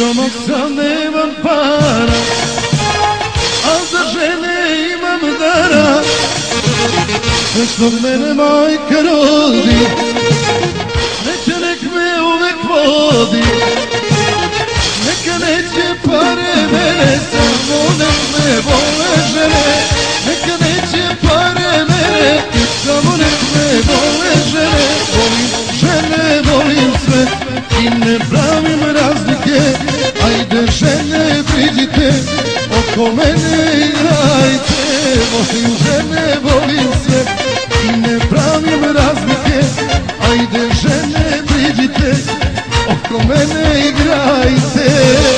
Siromah sam, nemam para, a za žene imam dara. Sve što mene majka rodi, neće nek me uvek vodi. Neka neće pare mene, samo nek me vole žene. Neka neće pare mene, samo nek me vole žene. Volim žene, volim sve i ne pravim razlike. Ajde žene, priđite, oko mene igrajte. Volim žene, volim sve i ne pravim razlike. Ajde žene, priđite, oko mene igrajte.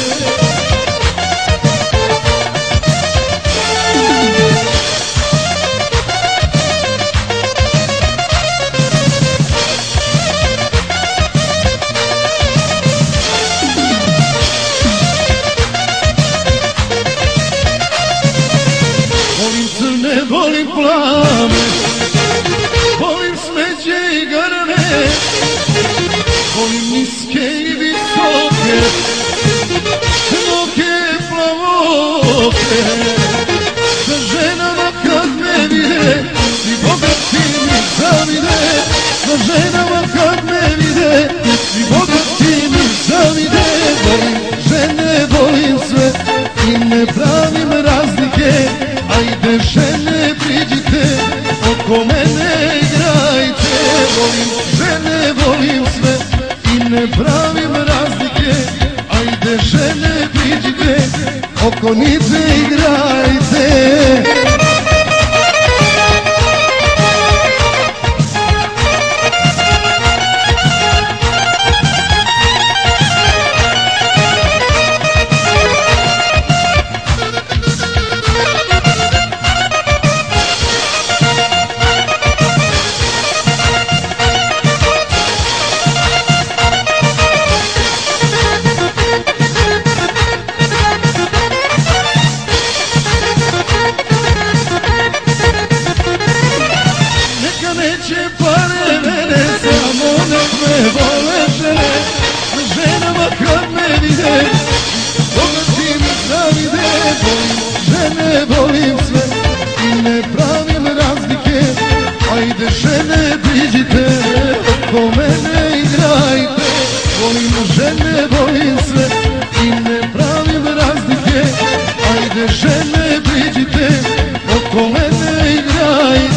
Volim crne, volim plave, volim smeđe i garane. Volim niske i visoke, crnoke, plavoke. Sa ženama kad me vide, svi bogati mi zavide. Sa ženama kad me vide, svi bogati mi zavide. Volim žene, volim sve i ne pravim razlike. Ajde žene, priđite, oko mene igrajte. Volim žene, volim sve i ne pravim razlike. Ajde žene, priđite, oko nice igrajte. Neće pare mene, samo nek me vole žene. Ženama kad me vide, bogati mi zavide. Volim žene, volim sve i ne pravim razlike. Ajde žene, priđite, oko mene igrajte. Volim žene, volim sve i ne pravim razlike. Ajde žene, priđite, oko mene igrajte.